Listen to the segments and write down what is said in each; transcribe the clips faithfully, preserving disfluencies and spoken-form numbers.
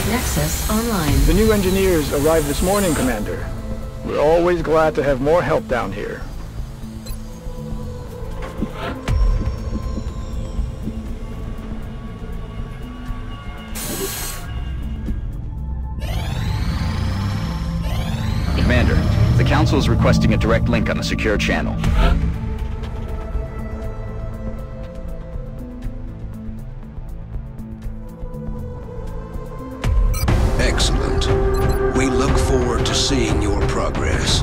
Nexus online. The new engineers arrived this morning, Commander. We're always glad to have more help down here. Commander, the Council is requesting a direct link on a secure channel. Excellent. We look forward to seeing your progress.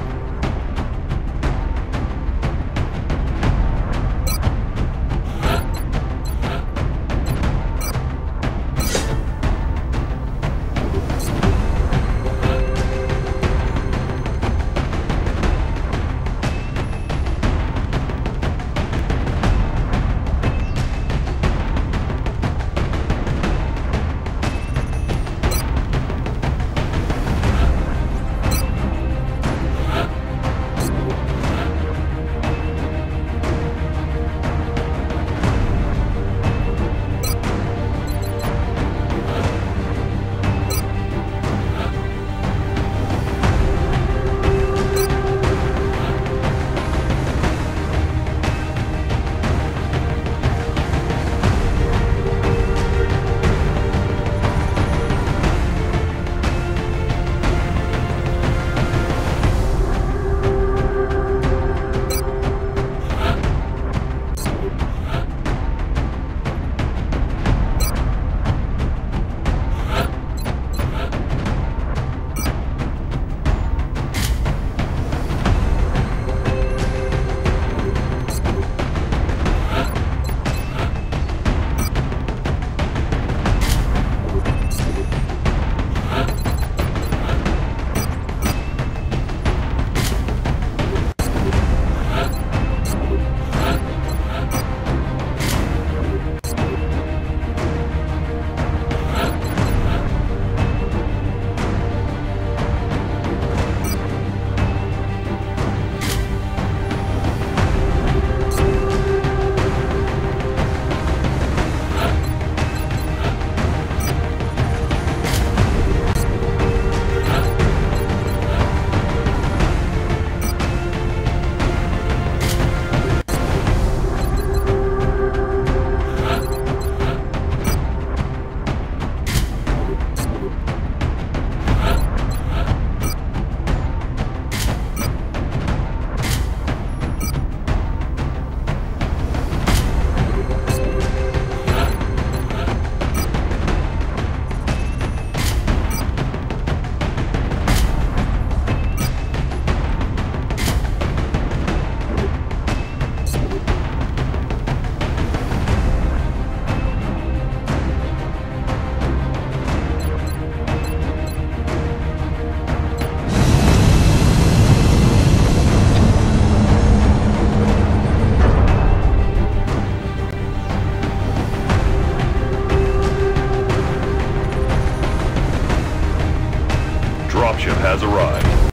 Dropship has arrived.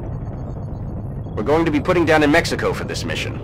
We're going to be putting down in Mexico for this mission.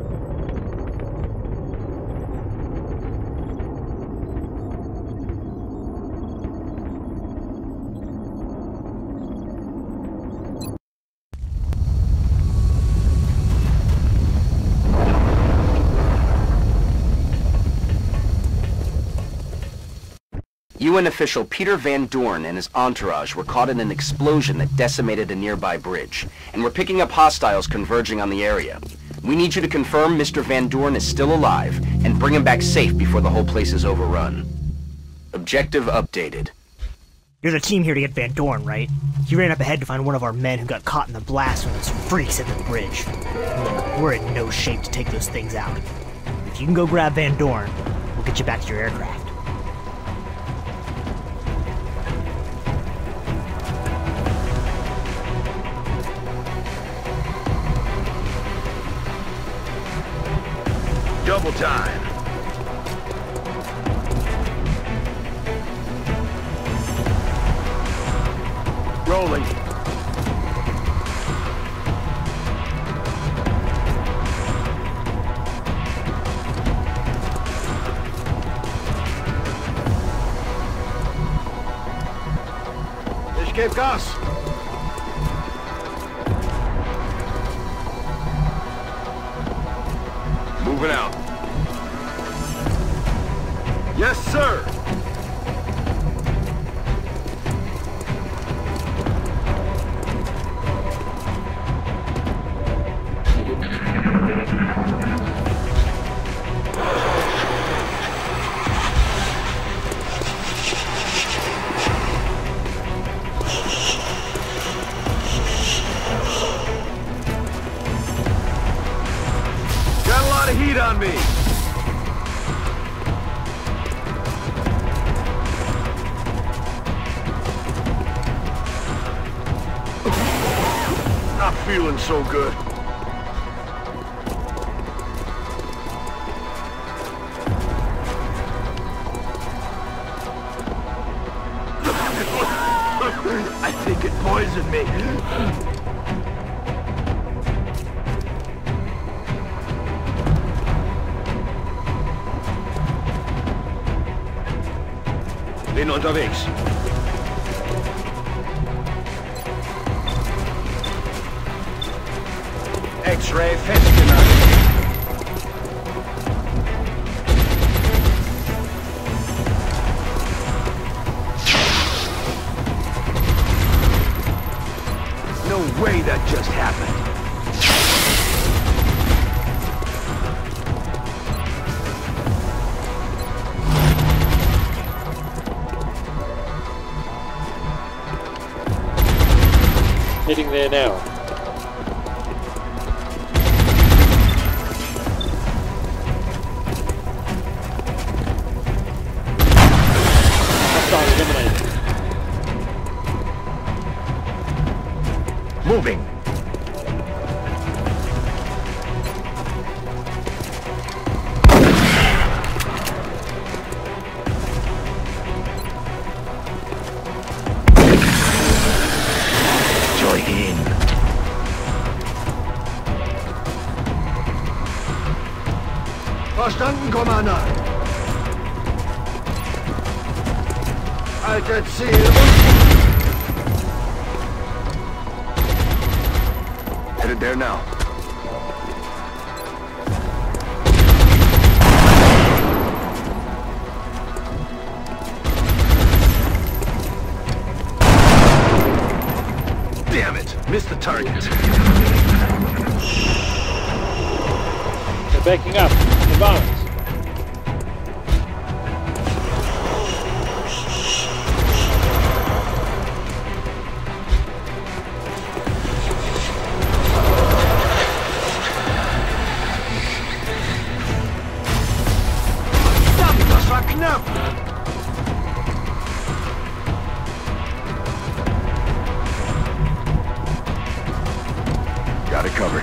U N official Peter Van Dorn and his entourage were caught in an explosion that decimated a nearby bridge, and we're picking up hostiles converging on the area. We need you to confirm Mister Van Dorn is still alive, and bring him back safe before the whole place is overrun. Objective updated. You're the team here to get Van Dorn, right? He ran up ahead to find one of our men who got caught in the blast when those freaks hit the bridge. We're in no shape to take those things out. If you can go grab Van Dorn, we'll get you back to your aircraft. Double time. Rolling. Geef gas! Moving out. Yes, sir! Got a lot of heat on me! Not feeling so good. I think it poisoned me. Bin unterwegs. X-ray festgenommen. No way that just happened. Heading there now. Hostile eliminated. Moving. Join in. Verstanden, Commander. Alter Ziel. Headed there now. Damn it! Missed the target. They're backing up. Rebalance. Das war knapp! Got it covered.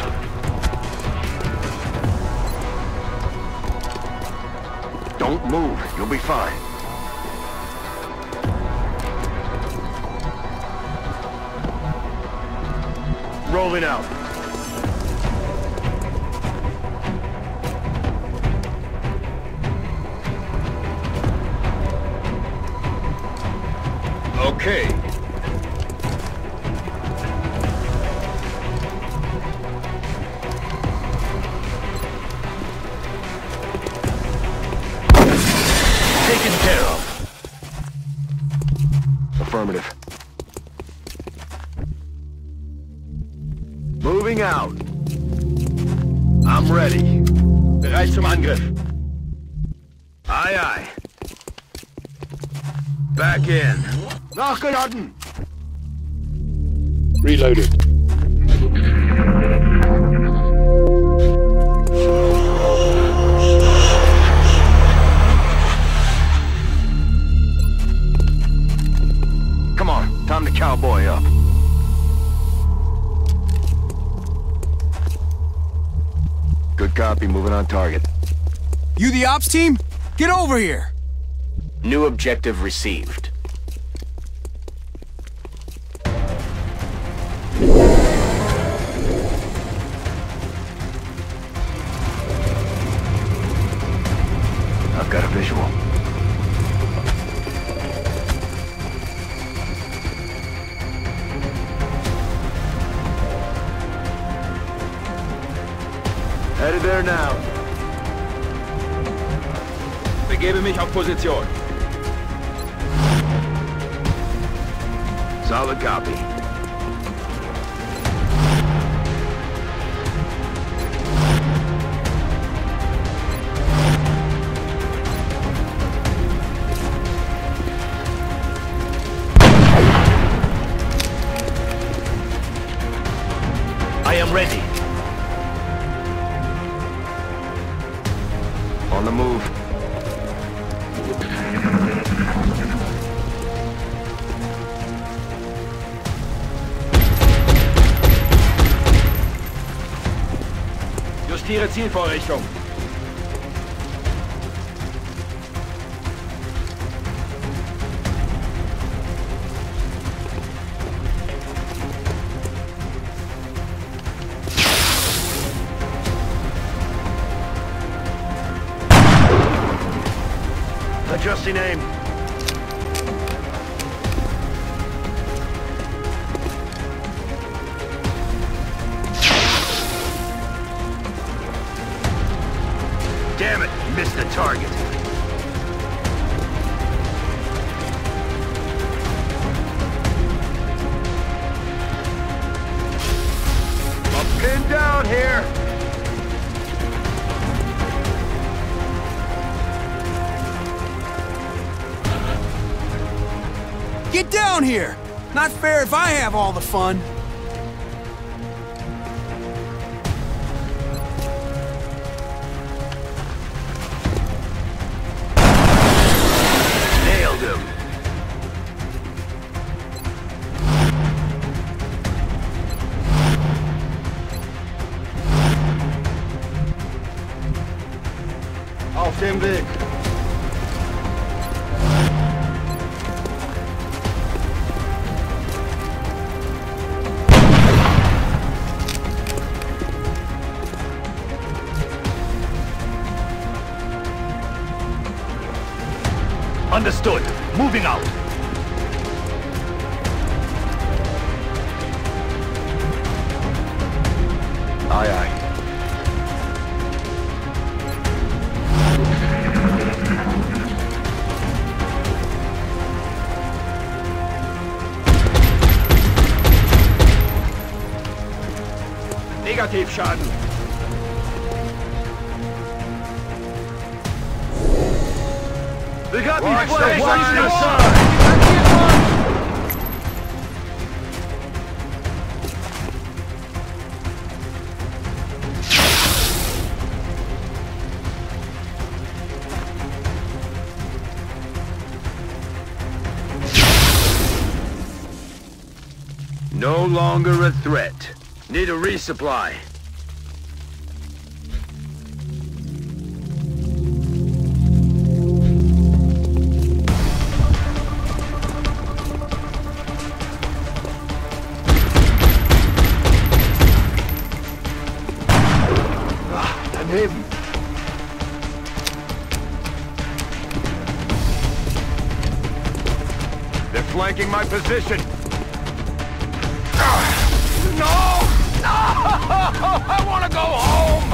Don't move. You'll be fine. Rolling out. Okay. Taken care of. Affirmative. Moving out. I'm ready. Bereit zum Angriff. Aye, aye. Back in. Nachgeladen. Reloaded. Come on, time to cowboy up. Good copy, moving on target. You the ops team? Get over here! New objective received. I've got a visual. Headed there now. Begebe mich auf Position. Solid copy. I am ready. On the move. Justiere Zielvorrichtung. Adjusting aim. Damn it, missed the target. I'm pinned down here. Get down here! Not fair if I have all the fun. Nailed him. Auf dem Weg. Understood. Moving out. Aye, aye. Negativschaden. They got me Watch flanked. the Watch line. the side. No longer a threat. Need a resupply. Him. They're flanking my position. No! No! I want to go home!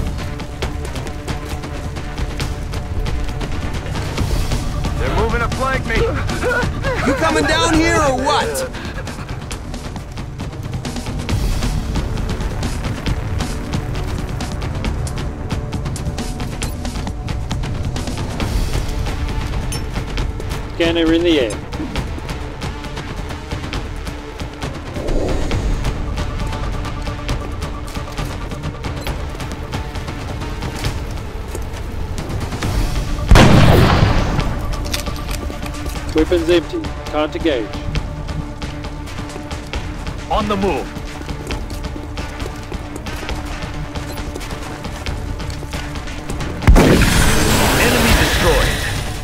They're moving to flank me. You coming down here or what? Scanner in the air. Weapons empty. Can't engage. On the move. Enemy destroyed.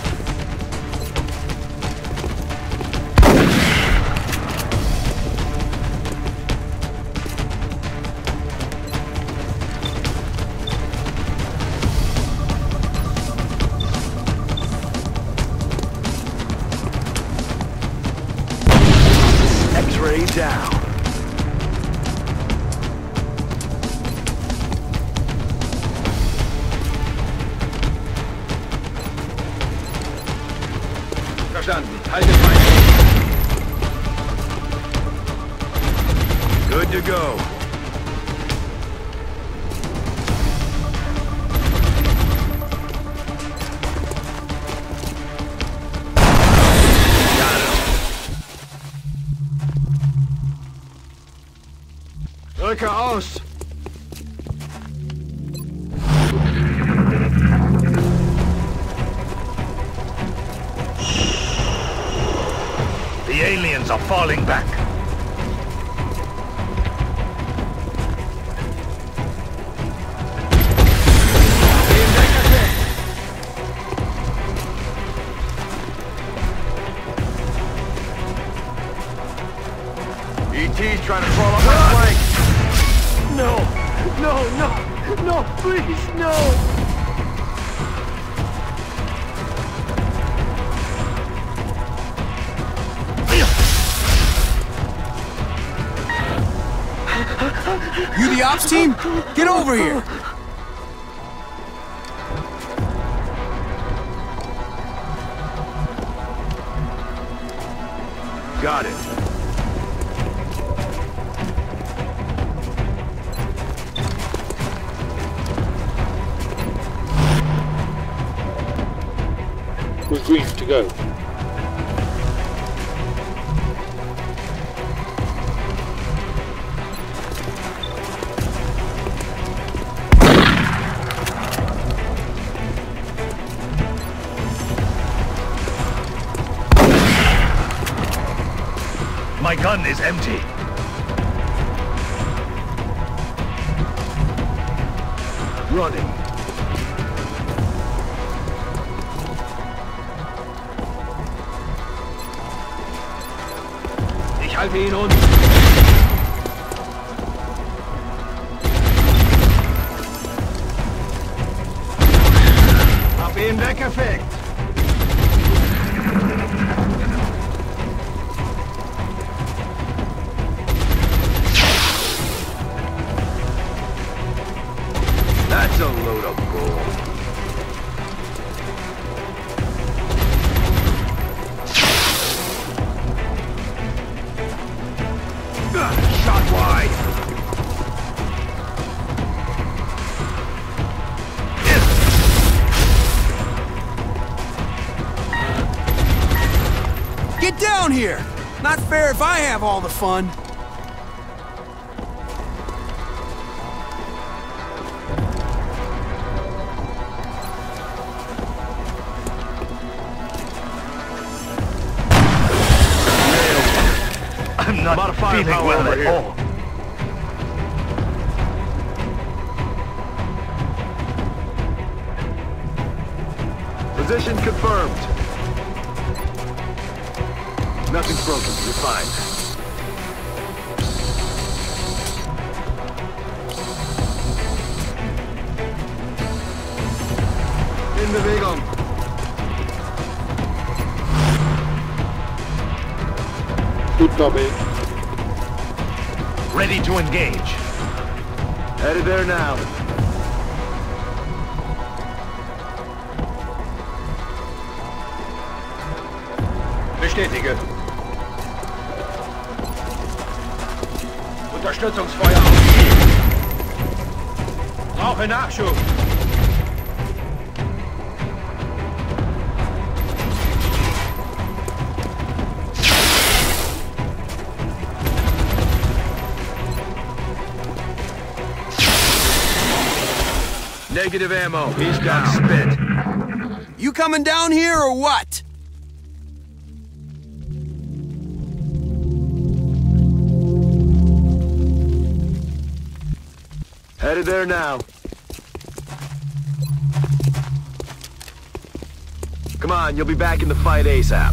X-ray down. Halte Feind. Good to go. Rücke aus! The aliens are falling back. E T's trying to crawl up my flank. No! No, no! No, please, no! You the ops team? Get over here! Got it. We're green to go. My gun is empty. Running. Ich halte ihn unten. Hab ihn weggefegt! That's a load of gold. Shot wide. Get down here! Not fair if I have all the fun. I'm not About a feeling firepower well over at here. all. Position confirmed. Nothing's broken. You're fine. In Bewegung. Good copy. Ready to engage. Headed there now. Bestätige. Unterstützungsfeuer auf Ziel. Brauche Nachschub. Negative ammo. He's down. Spit. You coming down here or what? Headed there now. Come on, you'll be back in the fight ASAP.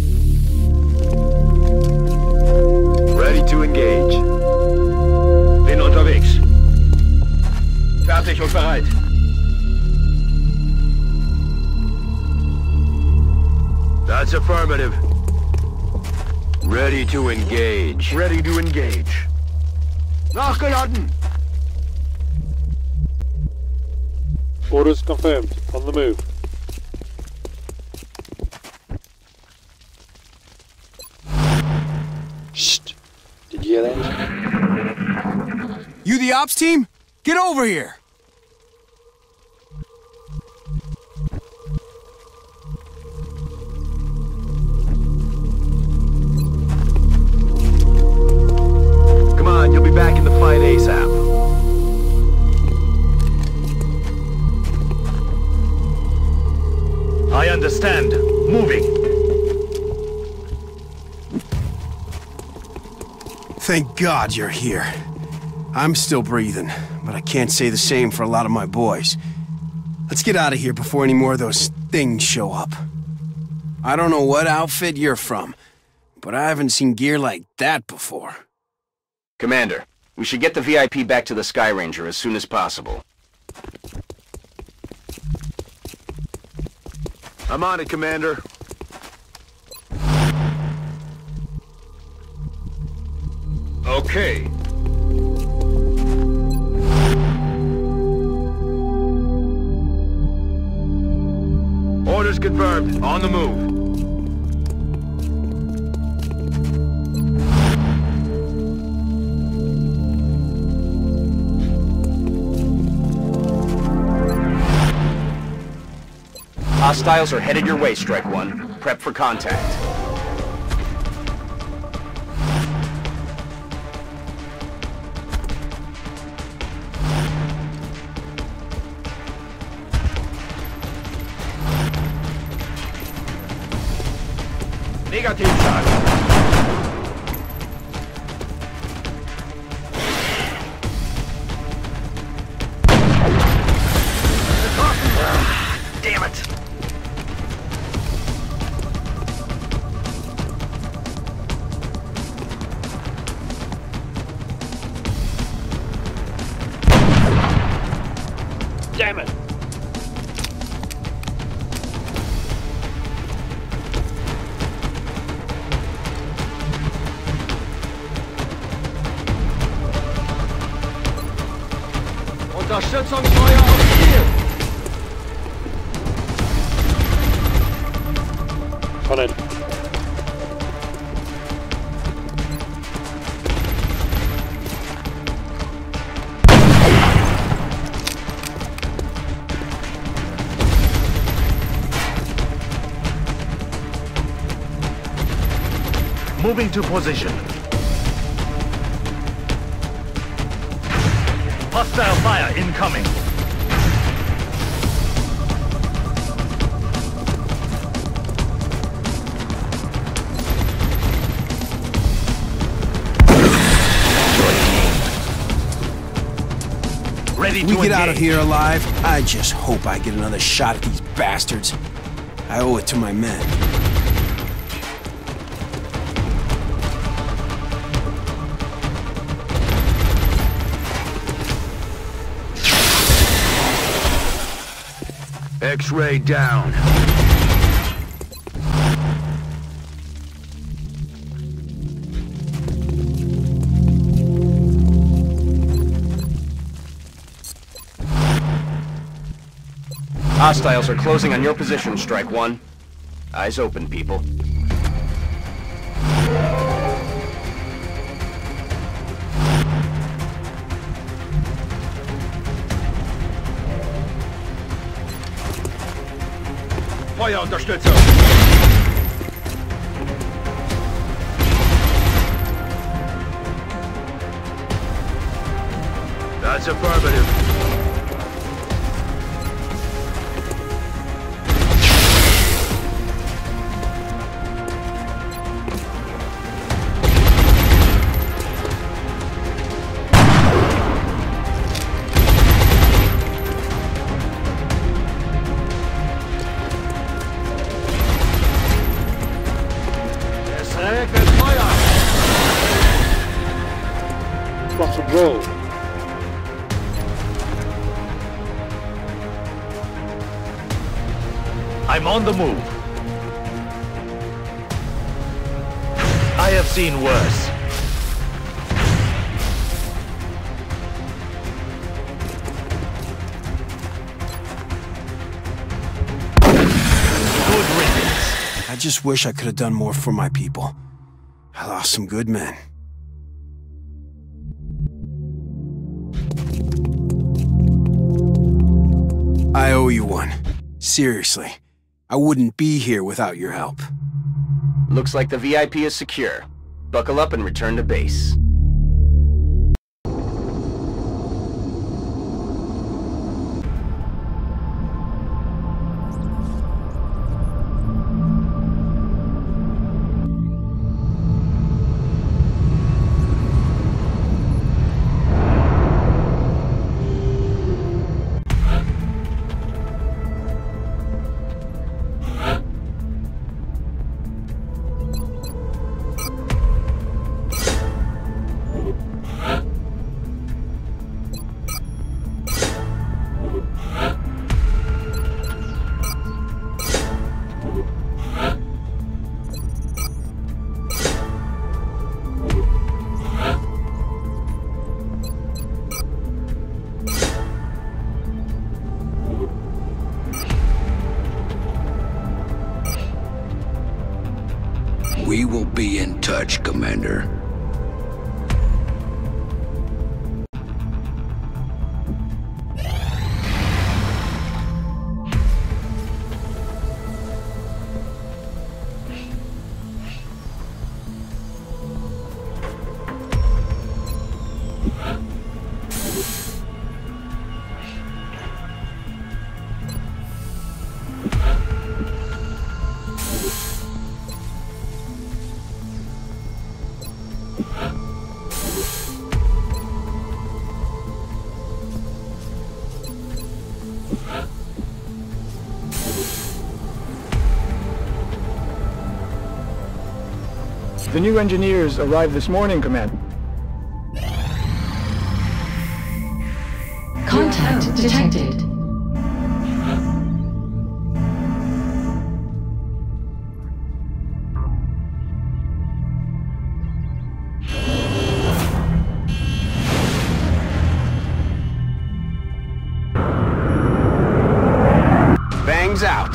Ready to engage. Bin unterwegs. Fertig und bereit. That's affirmative. Ready to engage. Ready to engage. Nachgeladen! Orders confirmed. On the move. You the ops team? Get over here! Come on, you'll be back in the fight ASAP. I understand. Moving. Thank God you're here. I'm still breathing, but I can't say the same for a lot of my boys. Let's get out of here before any more of those things show up. I don't know what outfit you're from, but I haven't seen gear like that before. Commander, we should get the V I P back to the Sky Ranger as soon as possible. I'm on it, Commander. Okay. Orders confirmed. On the move. Hostiles are headed your way, Strike One. Prep for contact. Negative shot. Damn it! Damn it! Unterstützungsfeuer auf Ziel! On in. Moving to position. Hostile fire incoming. Ready to We get engage. out of here alive, I just hope I get another shot at these bastards. I owe it to my men. X-ray down. Hostiles are closing on your position, Strike One. Eyes open, people. Feuerunterstützung. That's affirmative. Rock and roll. I'm on the move. I have seen worse. Good riddance. I just wish I could have done more for my people. I lost some good men. I owe you one. Seriously. I wouldn't be here without your help. Looks like the V I P is secure. Buckle up and return to base. We will be in touch, Commander. The new engineers arrived this morning, Commander. Contact detected. Bangs out.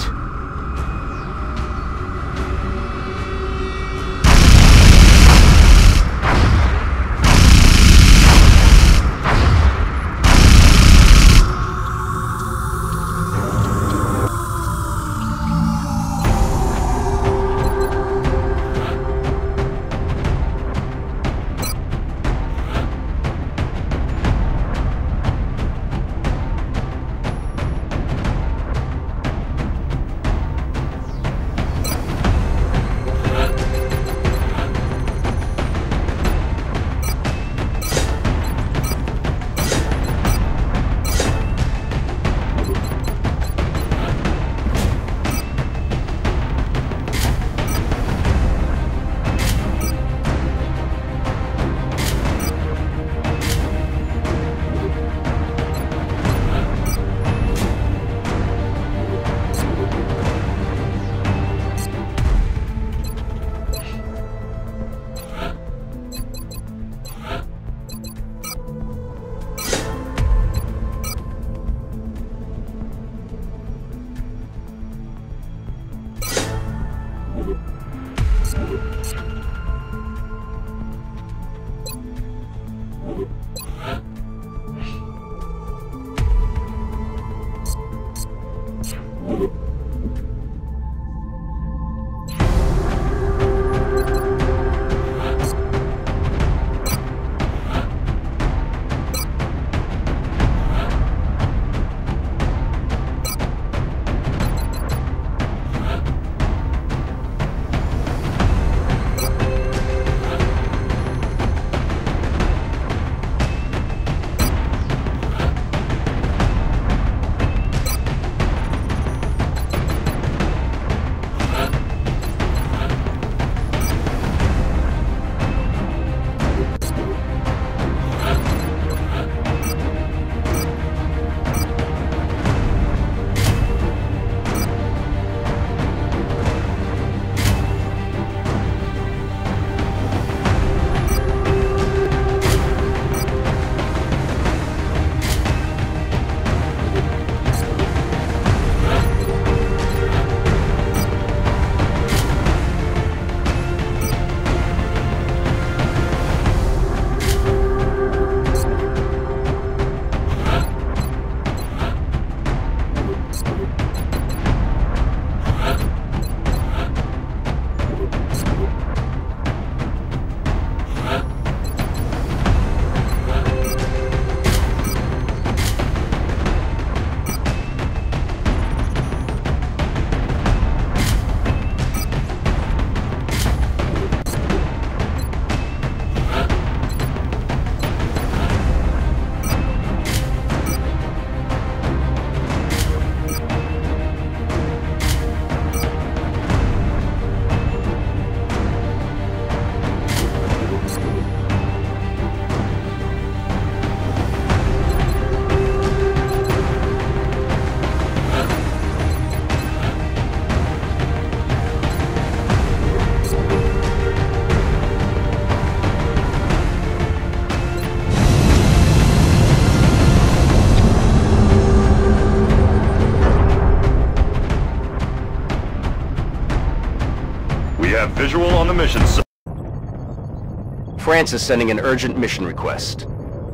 mission, sir. France is sending an urgent mission request.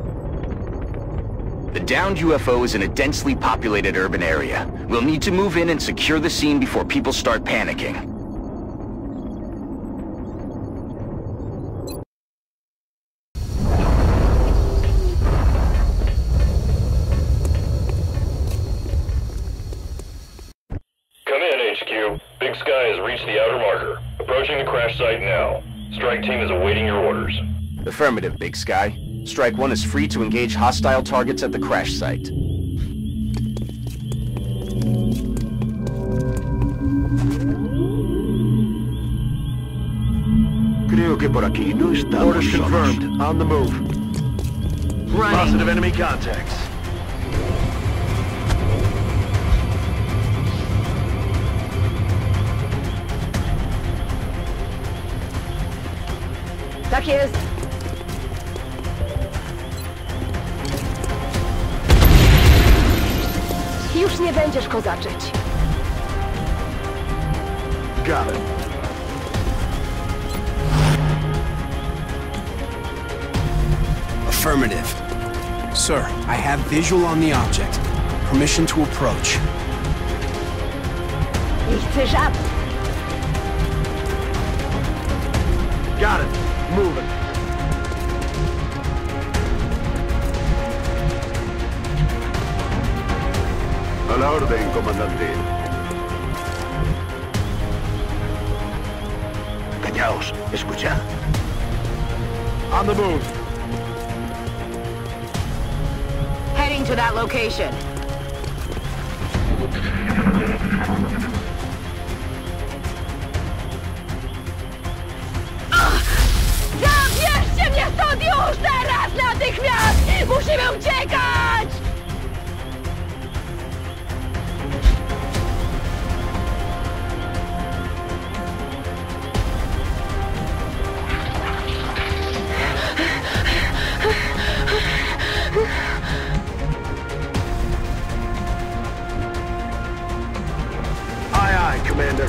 The downed U F O is in a densely populated urban area. We'll need to move in and secure the scene before people start panicking. Come in, H Q. Big Sky has reached the outer marker. Approaching the crash site now. Strike team is awaiting your orders. Affirmative, Big Sky. Strike One is free to engage hostile targets at the crash site. Creo que por aquí no estamos. Orders confirmed. On the move. Running. Positive enemy contacts. Tak jest. Już nie będziesz kozaczyć. Got it. Affirmative. Sir, I have visual on the object. Permission to approach. Nie chcesz ab. Got it. Moving. A la orden, comandante. Callaos, escucha. On the move. Heading to that location. Zabierzcie mnie stąd już teraz, natychmiast! Musimy uciekać! Aye, aye, Commander.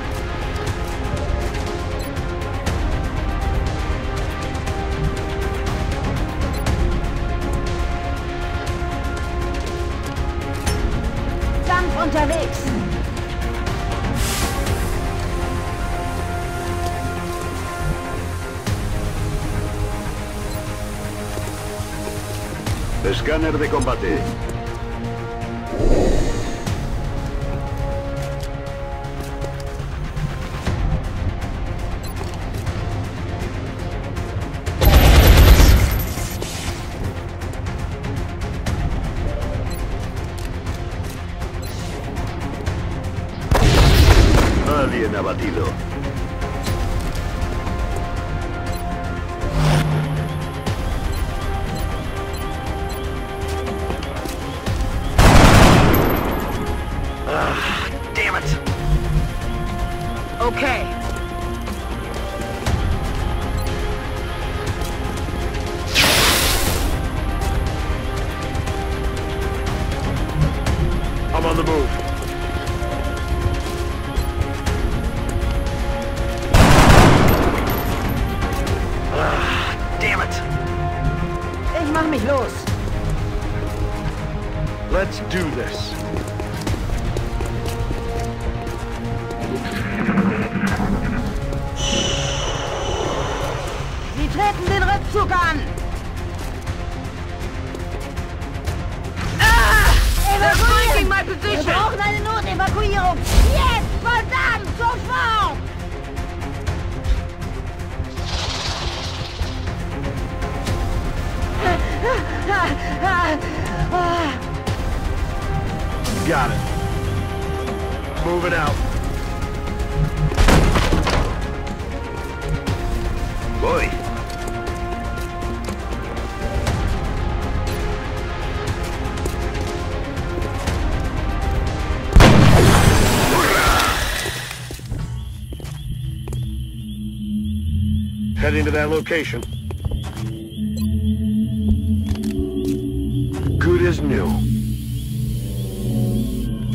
Sanft unterwegs. Escáner de combate. Alien abatido. Ah, damn it. Okay. I'm on the move. Ich mach mich los. Let's do this. Sie treten den Rückzug an. Ah! Evakuieren! Wir brauchen eine Notevakuierung. Jetzt! Verdammt! Sofort! Got it. Moving out. Voy. Heading to that location. Good as new.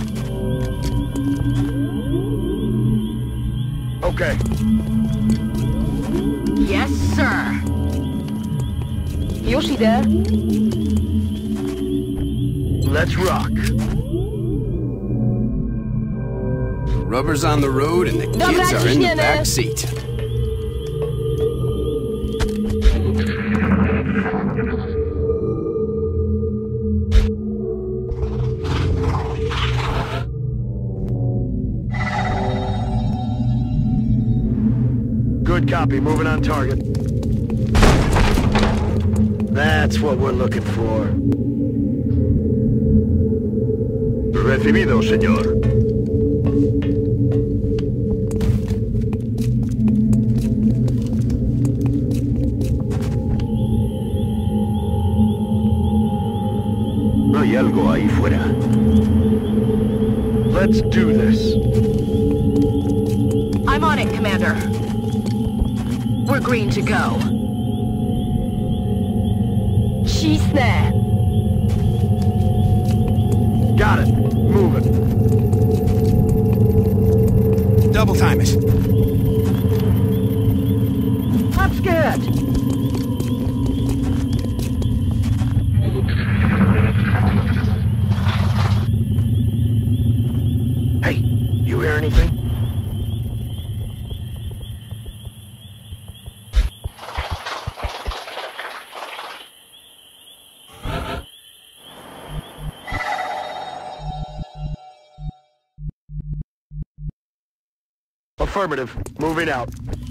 Okay. Yes, sir. Yoshi there. Let's rock. Rubber's on the road and the kids are in the back seat. Good copy, moving on target. That's what we're looking for. Recibido, señor. No hay algo ahí fuera. Let's do this. I'm on it, Commander. We're green to go. She's there. Got it. Moving. Double time it. I'm scared. Hey, you hear anything? Affirmative. Moving out.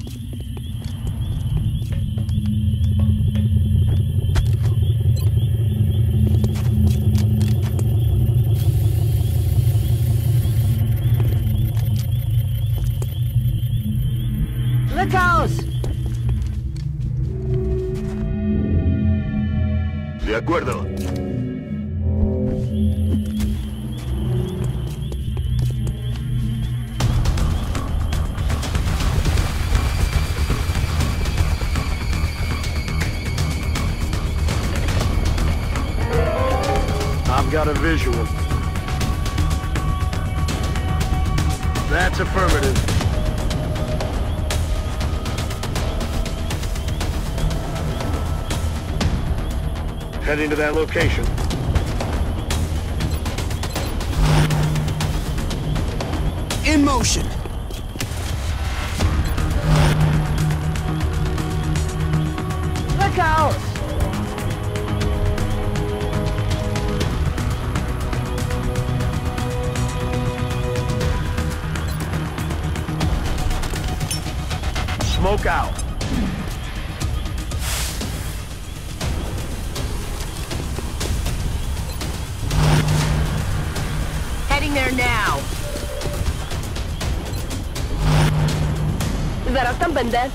Look out! De acuerdo. I've got a visual. That's affirmative. Heading to that location. In motion. Look out! Smoke out. Heading there now. Zaraz tam będę.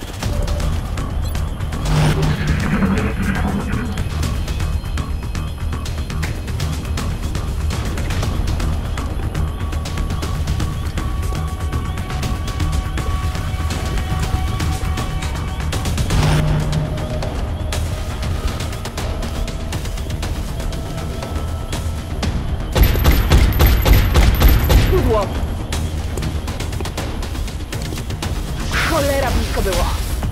Pudło. Cholera blisko było.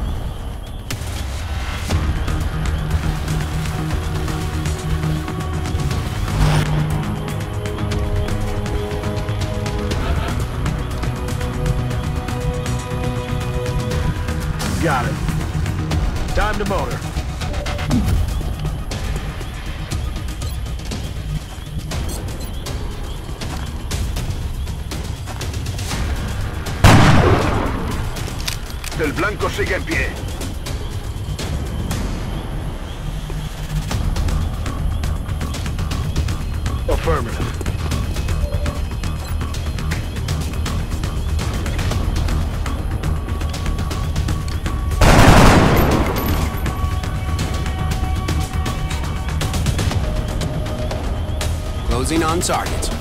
Got it. Time to motor. El blanco sigue en pie. Affirmative. Closing on target.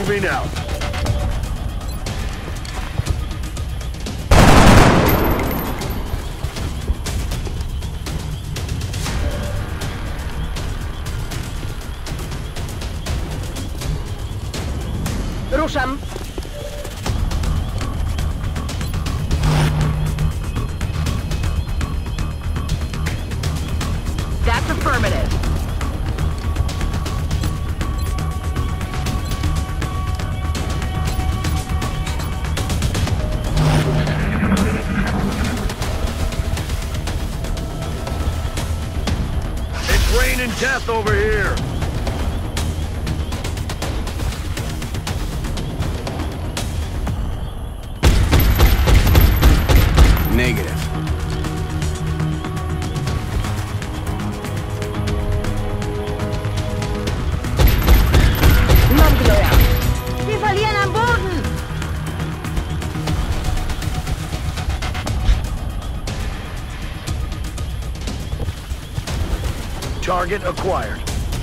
Moving out. Ruszam. That's affirmative. It's raining death over here. Negative. Wir verlieren am Boden! Target acquired.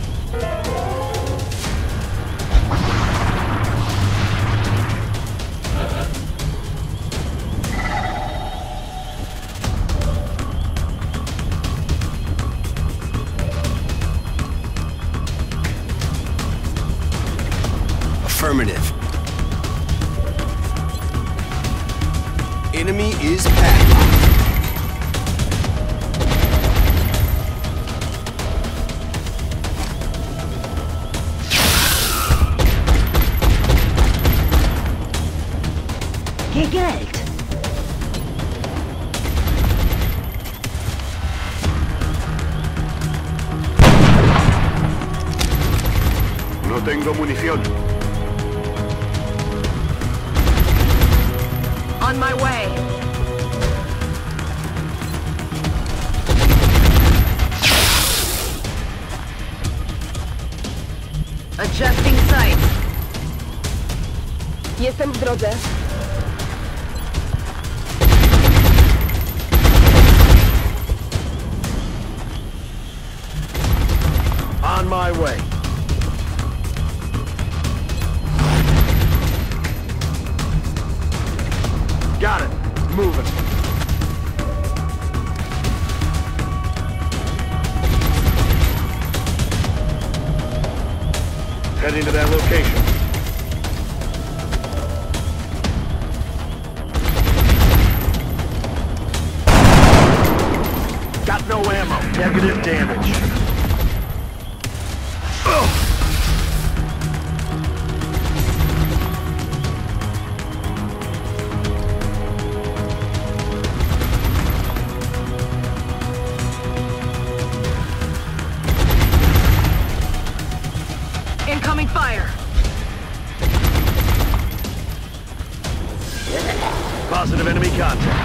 Affirmative. Enemy is padlocked. Gegelt! No tengo munición. On my way. Adjusting sights. Jestem w drodze. On my way. Got it. Moving. Heading to that location. Got no ammo. Negative damage. Ugh. Incoming fire! Positive enemy contact.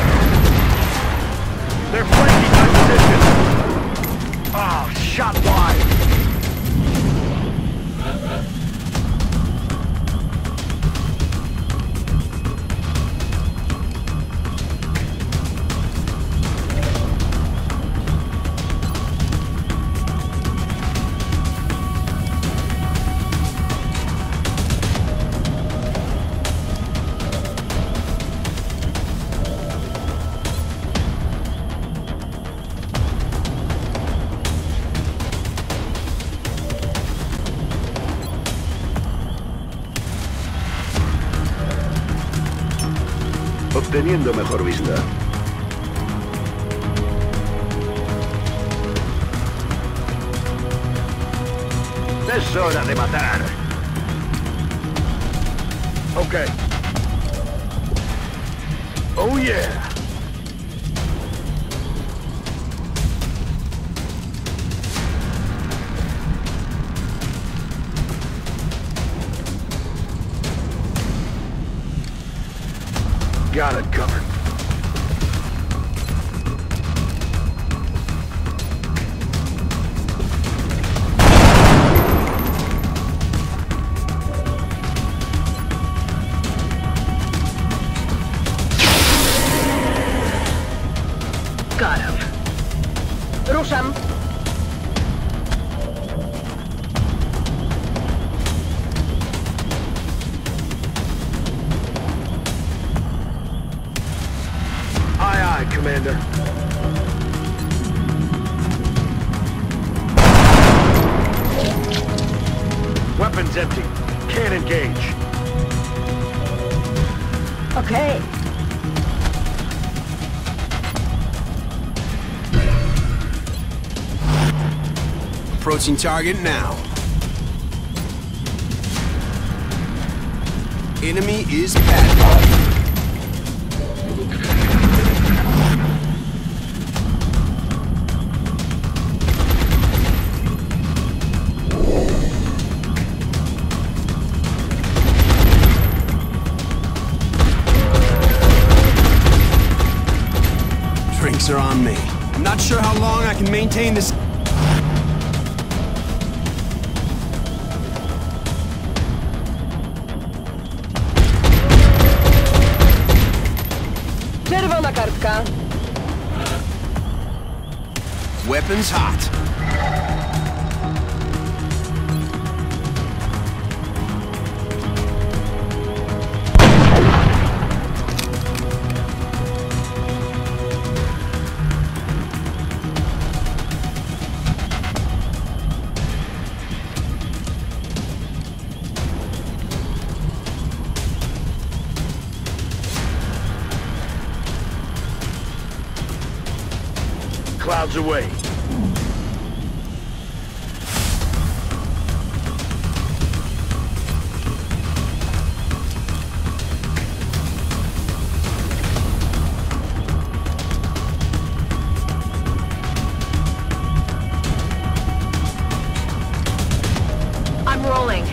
They're flanking my position. Oh, shot wide. Obteniendo mejor vista. Es hora de matar. Okay. Oh yeah. Got it covered. Got him. Ruszam. Commander. Weapons empty. Can't engage. Okay. Approaching target now. Enemy is padlocked. Drinks are on me. I'm not sure how long I can maintain this. Czerwona kartka. Weapons hot. Clouds away. I'm rolling.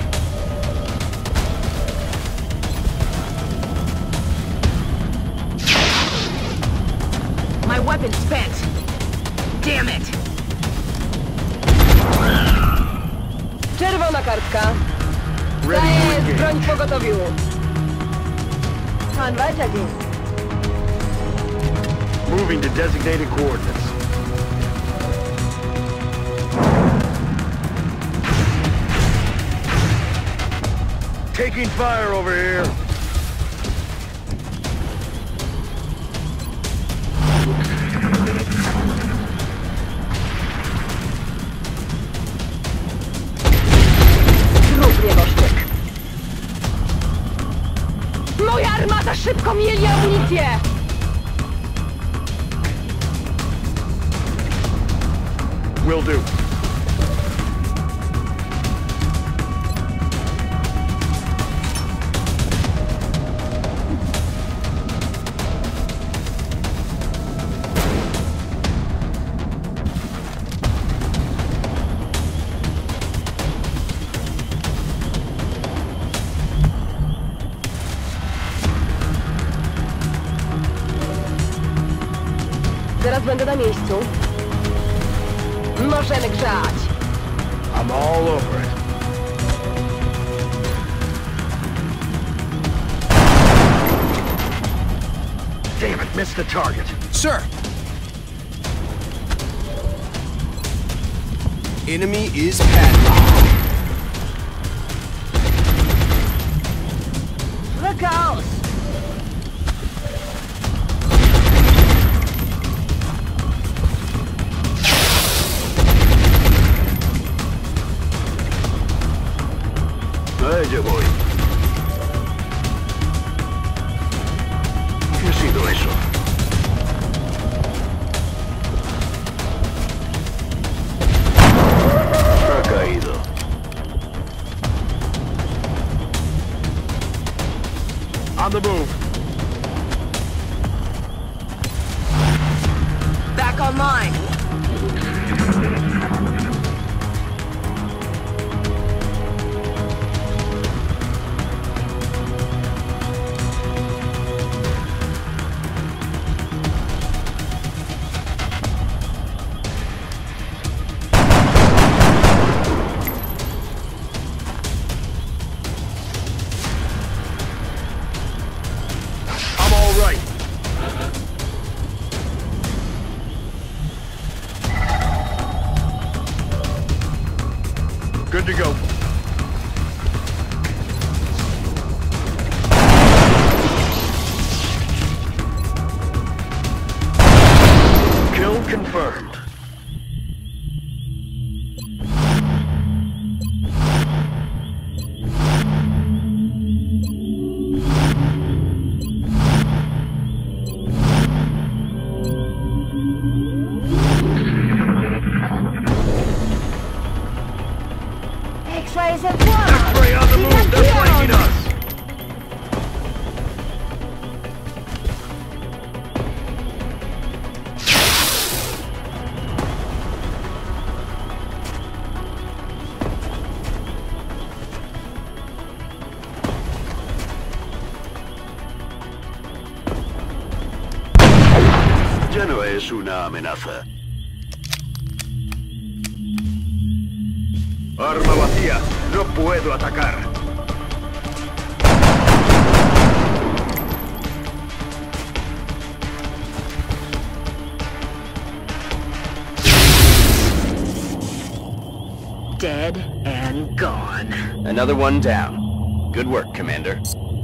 My weapon's spent. Damn it! Czerwona kartka. Daję broń w pogotowiu. Kann weitergehen. Moving to designated coordinates. Taking fire over here. Moja armata szybko mieli amunicję! Will do. Zaraz będę na miejscu. Możemy grzać. I'm all over it. Damn it, missed the target. Sir! Enemy is padlocked. Look out! Vaya voy. ¿Qué ha sido eso? Ha caído. On the move. Back online. Ya no es una amenaza. Arma vacía. No puedo atacar. Dead and gone. Another one down. Good work, Commander.